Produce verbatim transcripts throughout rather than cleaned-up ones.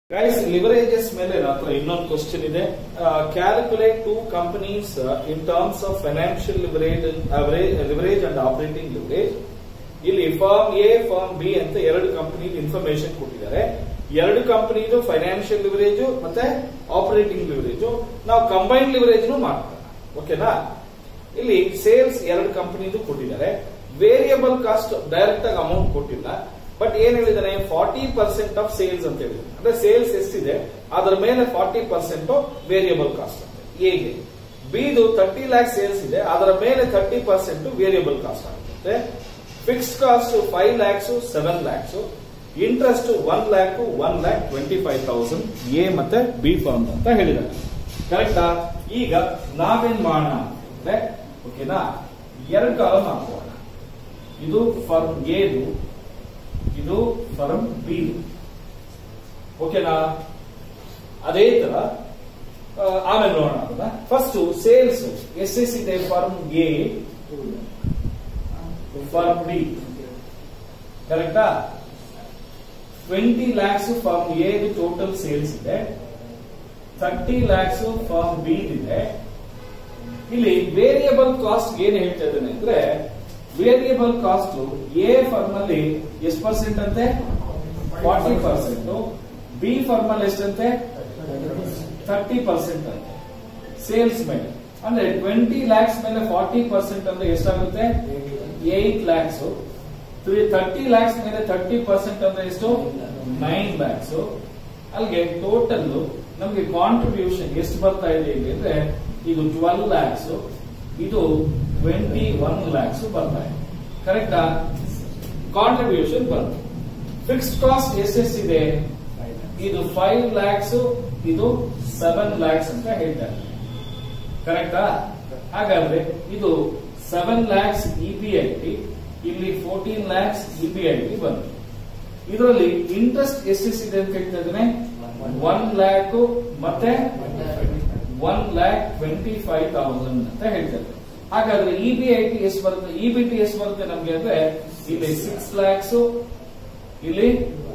Guys, leverages ಮೇಲೆ ಮಾತ್ರ ಇನ್ನೊಂದು ಕ್ವಶನ್ ಇದೆ. Calculate to companies in terms of financial leverage leverage and operating leverage. ಇಲ್ಲಿ ಫರ್ಮ್ ಎ ಫರ್ಮ್ ಬಿ ಅಂತ ಎರಡು ಕಂಪನಿ ಇನ್ಫಾರ್ಮೇಶನ್ ಕೊಟ್ಟಿದ್ದಾರೆ. ಎರಡು ಕಂಪನಿದು ಫೈನಾನ್ಷಿಯಲ್ ಲಿವರೇಜ್ ಮತ್ತೆ ಆಪರೇಟಿಂಗ್ ಲಿವರೇಜ್ ನಾವು ಕಂಬೈನ್ಡ್ ಲಿವರೇಜ್ ಮಾಡ್ತಾರೆ. ಓಕೆನಾ? ಇಲ್ಲಿ ಸೇಲ್ಸ್ ಎರಡು ಕಂಪನಿದು ಕೊಟ್ಟಿದ್ದಾರೆ. ವೇರಿಯಬಲ್ ಕಾಸ್ಟ್ ಡೈರೆಕ್ಟ್ ಆಗಿ ಅಮೌಂಟ್ ಕೊಟ್ಟಿಲ್ಲ. ಬಟ್ ಏನ್ ಹೇಳಿದಾನೆ, ಫಾರ್ಟಿ ಪರ್ಸೆಂಟ್ ಆಫ್ ಸೇಲ್ಸ್ ಅಂತ ಹೇಳಿದ್ರೆ, ಅಂದ್ರೆ ಸೇಲ್ಸ್ ಎಷ್ಟಿದೆ ಅದರ ಮೇಲೆ ಫಾರ್ಟಿ ಪರ್ಸೆಂಟ್ ವೇರಿಯಬಲ್ ಕಾಸ್ಟ್ ಅಂತ. ಎಗೆ ಬಿದು ತರ್ಟಿ ಲ್ಯಾಕ್ ಸೇಲ್ಸ್ ಇದೆ, ಅದರ ಮೇಲೆ ತರ್ಟಿ ಪರ್ಸೆಂಟ್ ವೇರಿಯಬಲ್ ಕಾಸ್ಟ್ ಆಗುತ್ತೆ. Fixed cost five lakhs seven lakhs, interest one lakh one lakh twenty five thousand A ಮತ್ತೆ ಬಿ ಫರ್ಮ್ ಅಂತ ಹೇಳಿದ್ದಾರೆ. ಕರೆಕ್ಟಾ? ಈಗ ನಾವೇನ್ ಮಾಡೋಣ ಅಂದ್ರೆ, ಓಕೆನಾ, ಎರಡು ಕಾಲಮ್ ಹಾಕೋಣ. ಇದು ಫರ್ಮ್ ಎದು, ಇದು ಫರ್ಮ್ ಬಿ. ಓಕೆನಾ? ಅದೇ ತರ ಆಮೇಲೆ ನೋಡೋಣ. ಫಸ್ಟ್ ಸೇಲ್ಸ್ ಎಷ್ಟೆಷ್ಟಿದೆ ಫರ್ಮ್ ಎ ಫರ್ಮ್ ಬಿ, ಕರೆಕ್ಟಾ? Twenty lakhs firm A total sales ಇದೆ, ಥರ್ಟಿ ಲ್ಯಾಕ್ಸ್ ಫರ್ಮ್ ಬಿ ಇದೆ. ಇಲ್ಲಿ ವೇರಿಯಬಲ್ ಕಾಸ್ಟ್ ಏನ್ ಹೇಳ್ತಾ ಇದ್ದೇನೆ ಅಂದ್ರೆ, ವೇರಿಯಬಲ್ ಕಾಸ್ಟ್ ಎ ಫರ್ಮ್ ಅಲ್ಲಿ ಎಷ್ಟು ಪರ್ಸೆಂಟ್ ಅಂತೆ? Forty percent. ಬಿ ಫರ್ಮ್ ಅಲ್ಲಿ ಎಷ್ಟಂತೆ? ಥರ್ಟಿ ಪರ್ಸೆಂಟ್ ಅಂತೆ ಸೇಲ್ಸ್ ಮೇಲೆ. ಅಂದ್ರೆ ಟ್ವೆಂಟಿ ಲ್ಯಾಕ್ಸ್ ಮೇಲೆ ಫಾರ್ಟಿ ಪರ್ಸೆಂಟ್ ಅಂದ್ರೆ ಎಷ್ಟಾಗುತ್ತೆ? ಏಟ್ ಲ್ಯಾಕ್ಸ್. ಥರ್ಟಿ ಲ್ಯಾಕ್ಸ್ ಮೇಲೆ ಥರ್ಟಿ ಪರ್ಸೆಂಟ್ ಅಂದ್ರೆ ಎಷ್ಟು? ನೈನ್ ಲ್ಯಾಕ್ಸ್. ಅಲ್ಲಿಗೆ ಟೋಟಲ್ ನಮ್ಗೆ ಕಾಂಟ್ರಿಬ್ಯೂಷನ್ ಎಷ್ಟು ಬರ್ತಾ ಇದೆ ಇಲ್ಲಿ ಅಂದ್ರೆ, ಇದು ಟ್ವೆಲ್ವ್ ಲ್ಯಾಕ್ಸ್, ಇದು ಟ್ವೆಂಟಿ ಒನ್ ಲ್ಯಾಕ್ಸ್ ಬರ್ತಾ ಇದೆ. ಕರೆಕ್ಟಾ? ಕಾಂಟ್ರಿಬ್ಯೂಷನ್ ಬಂತು. ಫಿಕ್ಸ್ಡ್ ಕಾಸ್ಟ್ ಎಷ್ಟೆಷ್ಟಿದೆ? ಇದು ಫೈವ್ ಲ್ಯಾಕ್ಸ್, ಇದು ಸೆವೆನ್ ಲ್ಯಾಕ್ಸ್ ಅಂತ ಹೇಳ್ತಾರೆ. ಕರೆಕ್ಟಾ? ಹಾಗಾದ್ರೆ ಇದು ಸೆವೆನ್ ಲ್ಯಾಕ್ಸ್ ಇಬಿಐಟಿ, ಇಲ್ಲಿ ಫೋರ್ಟೀನ್ ಲ್ಯಾಕ್ಸ್ ಇಬಿಐಟಿ ಬಂತು. ಇದರಲ್ಲಿ ಇಂಟ್ರೆಸ್ಟ್ ಎಷ್ಟೆಷ್ಟಿದೆ ಅಂತ ಹೇಳ್ತಾ ಇದ್ದೇನೆ? ಒನ್ ಲ್ಯಾಕ್ ಮತ್ತೆ one lakh twenty five thousand ಅಂತ ಹೇಳ್ತಾರೆ. ಹಾಗಾದ್ರೆ ಇಬಿಐಟಿ ಎಷ್ಟು ಬರುತ್ತೆ? ಇಬಿಟಿ ಎಷ್ಟು ಬರುತ್ತೆ ನಮ್ಗೆ ಅಂದ್ರೆ, ಇಲ್ಲಿ ಸಿಕ್ಸ್ ಲ್ಯಾಕ್ಸ್, ಇಲ್ಲಿ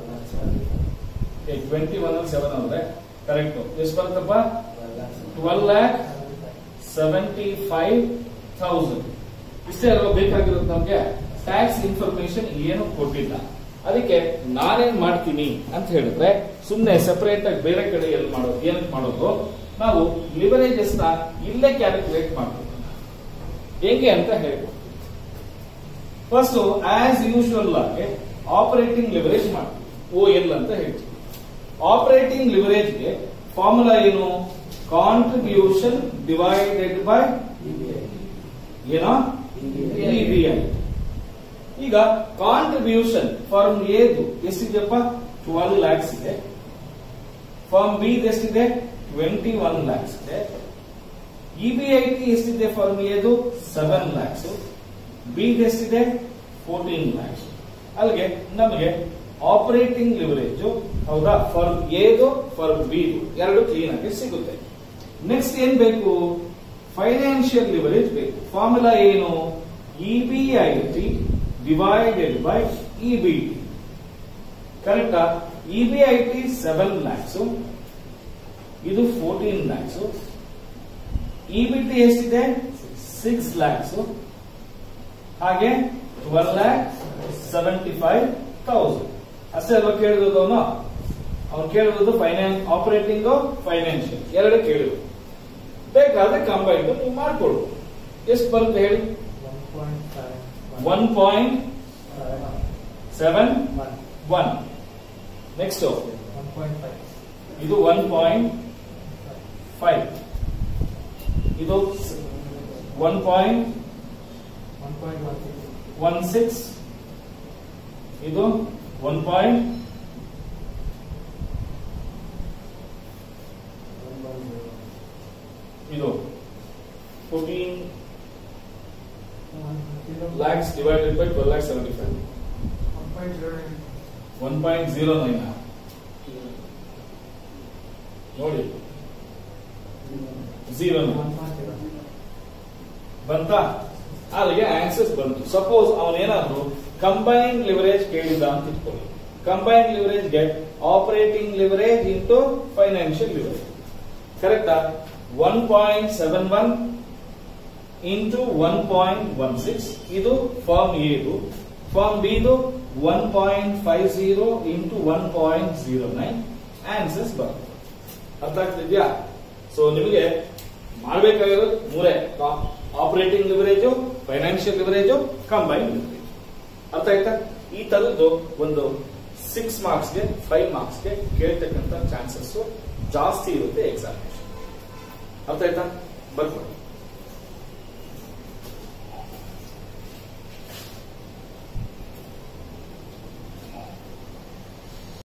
ಟ್ವೆಂಟಿ ಒನ್ ಸೆವೆನ್ ಅಂದ್ರೆ ಕರೆಕ್ಟ್ ಎಷ್ಟು ಬರುತ್ತಪ್ಪ? Twelve lakh seventy five thousand. ಇಷ್ಟೇ ಅಲ್ವಾ ಬೇಕಾಗಿರುತ್ತೆ ನಮ್ಗೆ? ಟ್ಯಾಕ್ಸ್ ಇನ್ಫಾರ್ಮೇಶನ್ ಏನು ಕೊಟ್ಟಿಲ್ಲ. ಅದಕ್ಕೆ ನಾನೇನ್ ಮಾಡ್ತೀನಿ ಅಂತ ಹೇಳಿದ್ರೆ, ಸುಮ್ಮನೆ ಸೆಪರೇಟ್ ಆಗಿ ಬೇರೆ ಕಡೆ ಎಲ್ಲಿ ಮಾಡೋದು, ಏನಕ್ಕೆ ಮಾಡೋದು, ನಾವು ಲಿವರೇಜಸ್ ನ ಇಲ್ಲೇ ಕ್ಯಾಲ್ಕುಲೇಟ್ ಮಾಡ್ತೀವಿ. ಹೇಗೆ ಅಂತ ಹೇಳ್ಬೋದು. ಫಸ್ಟ್ ಆಸ್ ಯೂಶುವಲ್ ಆಗಿ ಆಪರೇಟಿಂಗ್ ಲಿವರೇಜ್ ಮಾಡ್ತೀವಿ, ಓ ಎಲ್ ಅಂತ ಹೇಳ್ತೀವಿ. ಆಪರೇಟಿಂಗ್ ಲಿವರೇಜ್ಗೆ ಫಾರ್ಮುಲಾ ಏನು? ಕಾಂಟ್ರಿಬ್ಯೂಷನ್ ಡಿವೈಡೆಡ್ ಬೈ ಏನೋ ಇಬಿಐ. ಈಗ ಕಾಂಟ್ರಿಬ್ಯೂಷನ್ ಫಾರ್ಮ್ ಎದು ಎಷ್ಟಿದೆಯಪ್ಪ? ಟ್ವೆಲ್ವ್ ಲ್ಯಾಕ್ಸ್ ಇದೆ. ಫಾರ್ಮ್ ಬಿ ಎಷ್ಟಿದೆ? ಟ್ವೆಂಟಿ ಒನ್ ಲ್ಯಾಕ್ಸ್ ಇದೆ. ಇಬಿಐಟಿ ಎಷ್ಟಿದೆ ಫಾರ್ಮ್ ಎದು? ಸೆವೆನ್ ಲ್ಯಾಕ್ಸ್. ಬಿ ಎಷ್ಟಿದೆ? ಫೋರ್ಟೀನ್ ಲ್ಯಾಕ್ಸ್. ಅಲ್ಲಿಗೆ ನಮಗೆ ಆಪರೇಟಿಂಗ್ ಲಿವರೇಜ್, ಹೌದಾ, ಫಾರ್ಮ್ ಎದು ಫಾರ್ಮ್ ಬಿ ಎರಡು ಕ್ಲೀನ್ ಆಗಿ ಸಿಗುತ್ತೆ. ನೆಕ್ಸ್ಟ್ ಏನ್ ಬೇಕು? ಫೈನಾನ್ಷಿಯಲ್ ಲಿವರೇಜ್ ಬೇಕು. ಫಾರ್ಮುಲಾ ಏನು? EBIT divided by EBT. ಕರೆಕ್ಟಾ? ಇಬಿಐಟಿ ಸೆವೆನ್ ಲ್ಯಾಕ್ಸ್, ಇದು ಫೋರ್ಟೀನ್ ಲ್ಯಾಕ್ಸ್. ಇಬಿಟಿ ಎಷ್ಟಿದೆ? ಸಿಕ್ಸ್ ಲ್ಯಾಕ್ಸ್. ಹಾಗೆ twelve lakh seventy five thousand. ಅಷ್ಟೇ ಅಲ್ವಾ ಕೇಳಿರೋದು ಅವನು? ಅವ್ನು ಕೇಳಿರೋದು ಫೈನಾನ್ಸ್, ಆಪರೇಟಿಂಗ್, ಫೈನಾನ್ಷಿಯಲ್ ಎರಡು ಕೇಳಿದ್ರು. ಬೇಕಾದ್ರೆ ಕಂಬೈನ್ಡ್ ನೀವು ಮಾಡ್ಕೊಡು. ಎಷ್ಟು ಬರುತ್ತೆ ಹೇಳಿ? One point seven one. Next ಇದು ಒನ್ ಪಾಯಿಂಟ್ ಫೈವ್, ಇದು ಒನ್ ಪಾಯಿಂಟ್ ಒನ್ ಸಿಕ್ಸ್, ಇದು ಒನ್ ಪಾಯಿಂಟ್ ಇದು fourteen lakhs divided by twelve lakh seventy five, one point zero nine ನೋಡಿ, ಜೀರೋ ಬಂತಾ? ಅಲ್ಲಿಗೆ ಆನ್ಸರ್ಸ್ ಬಂತು. ಸಪೋಸ್ ಅವನೇನಾದ್ರು ಕಂಬೈನ್ಡ್ ಲಿವರೇಜ್ ಕೇಳಿದ ಅಂತ ಇಟ್ಕೊಳ್ಳಿ, combined leverage get operating leverage into financial leverage. ಕರೆಕ್ಟಾ? One point seven one into one point one six ಇದು firm ಎದು. ಫಾರ್ಮ್ ಬಿದು one point five zero into one point zero nine answers ಬರುತ್ತೆ. ಅರ್ಥ ಆಗ್ತಿದ್ಯಾ? ಸೊ ನಿಮಗೆ ಮಾಡಬೇಕಾಗಿರೋದು ಮೂರೇ: operating leverage, financial leverage, combined leverage. ಅರ್ಥ ಆಯ್ತಾ? ಈ ತರದ್ದು ಒಂದು ಸಿಕ್ಸ್ ಮಾರ್ಕ್ಸ್ಗೆ ಫೈವ್ ಮಾರ್ಕ್ಸ್ಗೆ ಕೇಳ್ತಕ್ಕಂಥ ಚಾನ್ಸಸ್ ಜಾಸ್ತಿ ಇರುತ್ತೆ ಎಕ್ಸಾಮಿನೇಷನ್. ಅರ್ಥ ಆಯ್ತಾ? ಬರ್ಕೊಳ್ಳಿ.